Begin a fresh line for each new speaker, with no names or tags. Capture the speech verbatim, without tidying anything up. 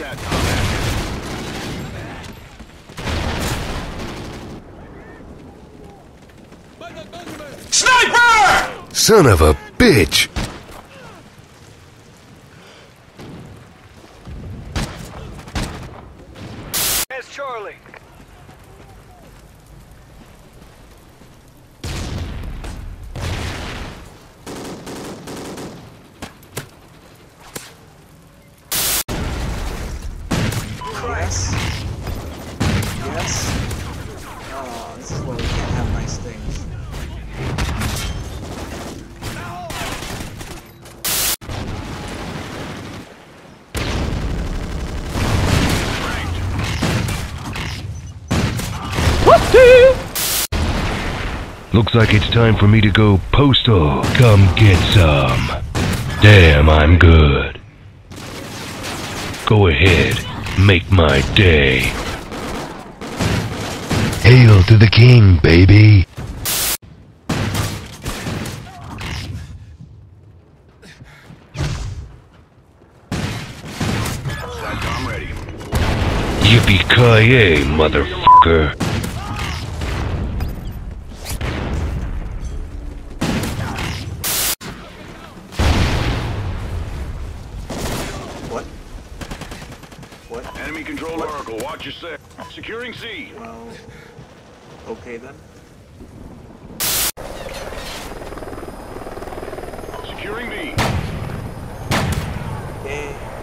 Sniper! Son of a bitch!
There's Charlie.
Yes. Yes. Oh, this is why we can't have nice things.
Looks like it's time for me to go postal. Come get some. Damn, I'm good. Go ahead, make my day. Hail to the king, baby.
I'm ready.
Yippee-ki-yay, motherfucker.
What? What?
Enemy controlled Oracle, watch your six. Securing C.
Well, okay then.
Securing B.
Okay.